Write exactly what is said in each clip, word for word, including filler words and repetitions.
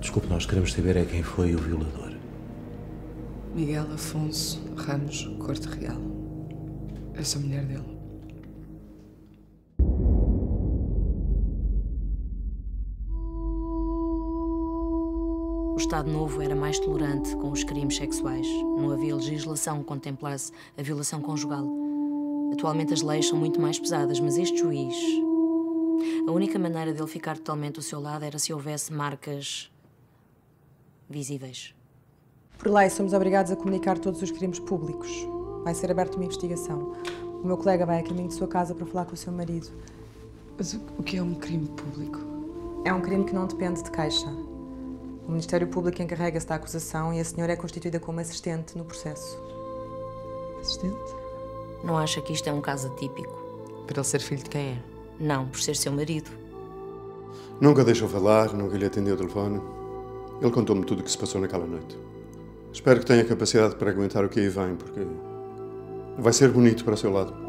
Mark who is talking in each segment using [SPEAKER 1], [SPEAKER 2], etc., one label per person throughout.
[SPEAKER 1] Desculpe, nós queremos saber é quem foi o violador.
[SPEAKER 2] Miguel Afonso Ramos Corte Real. Eu sou a mulher dele.
[SPEAKER 3] O Estado Novo era mais tolerante com os crimes sexuais. Não havia legislação que contemplasse a violação conjugal. Atualmente as leis são muito mais pesadas, mas este juiz... A única maneira dele ficar totalmente ao seu lado era se houvesse marcas visíveis.
[SPEAKER 4] Por lei, somos obrigados a comunicar todos os crimes públicos. Vai ser aberta uma investigação. O meu colega vai a caminho de sua casa para falar com o seu marido.
[SPEAKER 2] Mas o que é um crime público?
[SPEAKER 4] É um crime que não depende de queixa. O Ministério Público encarrega-se da acusação e a senhora é constituída como assistente no processo.
[SPEAKER 2] Assistente?
[SPEAKER 3] Não acha que isto é um caso atípico?
[SPEAKER 2] Por ele ser filho de quem é?
[SPEAKER 3] Não, por ser seu marido.
[SPEAKER 5] Nunca deixou falar, nunca lhe atendeu o telefone. Ele contou-me tudo o que se passou naquela noite. Espero que tenha capacidade para aguentar o que aí vem, porque vai ser bonito para o seu lado.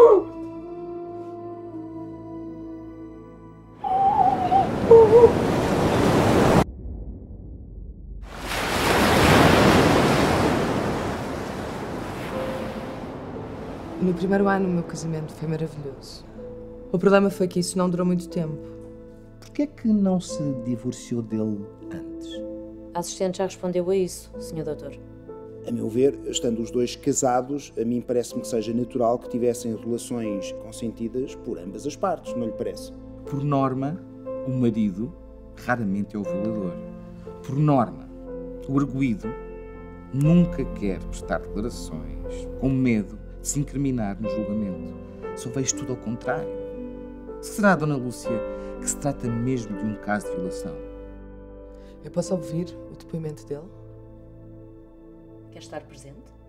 [SPEAKER 2] No primeiro ano, o meu casamento foi maravilhoso. O problema foi que isso não durou muito tempo.
[SPEAKER 6] Por que é que não se divorciou dele antes?
[SPEAKER 3] A assistente já respondeu a isso, senhor doutor.
[SPEAKER 7] A meu ver, estando os dois casados, a mim parece-me que seja natural que tivessem relações consentidas por ambas as partes, não lhe parece?
[SPEAKER 6] Por norma, o marido raramente é o violador. Por norma, o arguido nunca quer prestar declarações com medo de se incriminar no julgamento. Só vejo tudo ao contrário. Será, Dona Lúcia, que se trata mesmo de um caso de violação?
[SPEAKER 2] Eu posso ouvir o depoimento dele?
[SPEAKER 3] Quer estar presente?